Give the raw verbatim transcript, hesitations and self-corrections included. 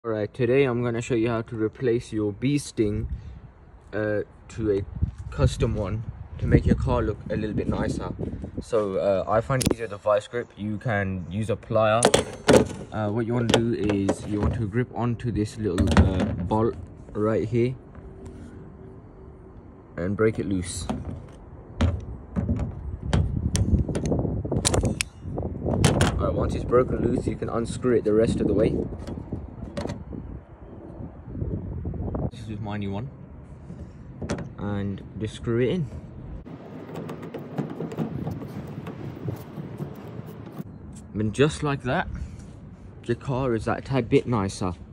Alright, today I'm going to show you how to replace your beesting uh, to a custom one to make your car look a little bit nicer. So uh, I find it easier with a vice grip. You can use a plier. Uh, what you want to do is you want to grip onto this little uh, bolt right here and break it loose. Alright, once it's broken loose, you can unscrew it the rest of the way. This is my new one, and just screw it in. And just like that, your car is that tad bit nicer.